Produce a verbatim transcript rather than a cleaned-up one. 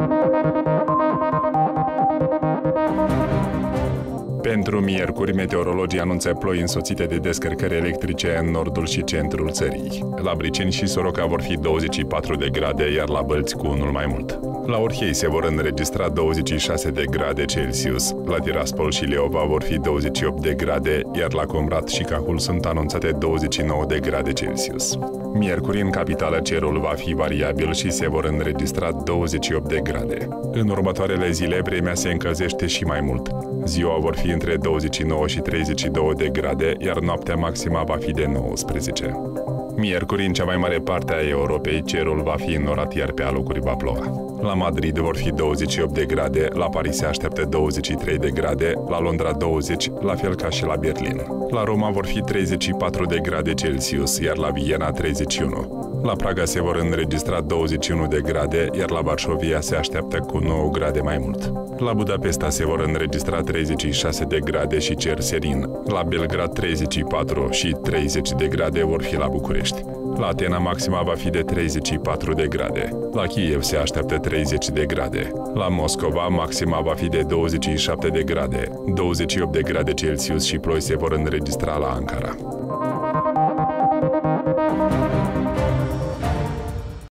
Pentru miercuri, meteorologii anunță ploi însoțite de descărcări electrice în nordul și centrul țării. La Briceni și Soroca vor fi douăzeci și patru de grade, iar la Bălți cu unul mai mult. La Orhei se vor înregistra douăzeci și șase de grade Celsius, la Tiraspol și Leova vor fi douăzeci și opt de grade, iar la Comrat și Cahul sunt anunțate douăzeci și nouă de grade Celsius. Miercuri, în capitală, cerul va fi variabil și se vor înregistra douăzeci și opt de grade. În următoarele zile, vremea se încălzește și mai mult. Ziua vor fi între douăzeci și nouă și treizeci și două de grade, iar noaptea maxima va fi de nouăsprezece. Miercuri, în cea mai mare parte a Europei, cerul va fi înnorat, iar pe alocuri va ploua. La Madrid vor fi douăzeci și opt de grade, la Paris se așteaptă douăzeci și trei de grade, la Londra douăzeci, la fel ca și la Berlin. La Roma vor fi treizeci și patru de grade Celsius, iar la Viena treizeci și unu. La Praga se vor înregistra douăzeci și unu de grade, iar la Varșovia se așteaptă cu nouă grade mai mult. La Budapesta se vor înregistra treizeci și șase de grade și cer serin. La Belgrad treizeci și patru și treizeci de grade vor fi la București. La Atena maxima va fi de treizeci și patru de grade. La Kiev se așteaptă treizeci de grade. La Moscova maxima va fi de douăzeci și șapte de grade. douăzeci și opt de grade Celsius și ploi se vor înregistra la Ankara.